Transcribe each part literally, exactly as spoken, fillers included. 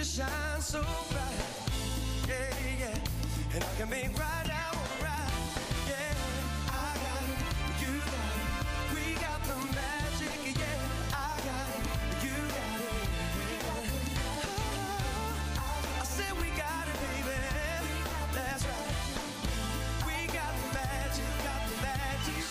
shine so bright. Yeah, yeah. And I can make right now right. Yeah, I got it, you got it. We got the magic. Yeah, I got it, you got it. Oh, I said we got it, baby. That's right. We got the magic, got the magic.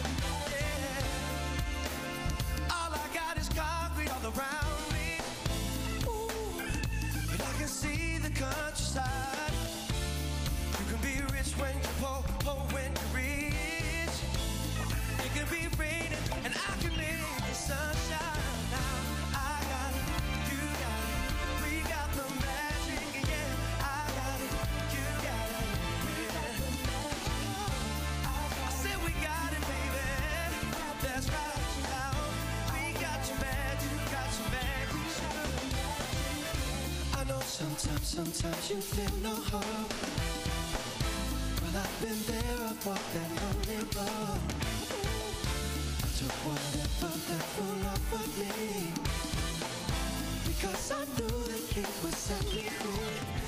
Yeah. All I got is concrete all around me. Ooh, but I can see the countryside. You can be rich when you're poor, poor when you're rich. It can be raining and I can make the sunshine. Now I got it, you got it. We got the magic, yeah. I got it, you got it, yeah. I said we got it, baby. That's right. Now we got your magic, got your magic. I know sometimes, sometimes you feel no hope. Well, I've been there, I've walked that lonely road. I took whatever that will offer me, because I knew the King would set me free.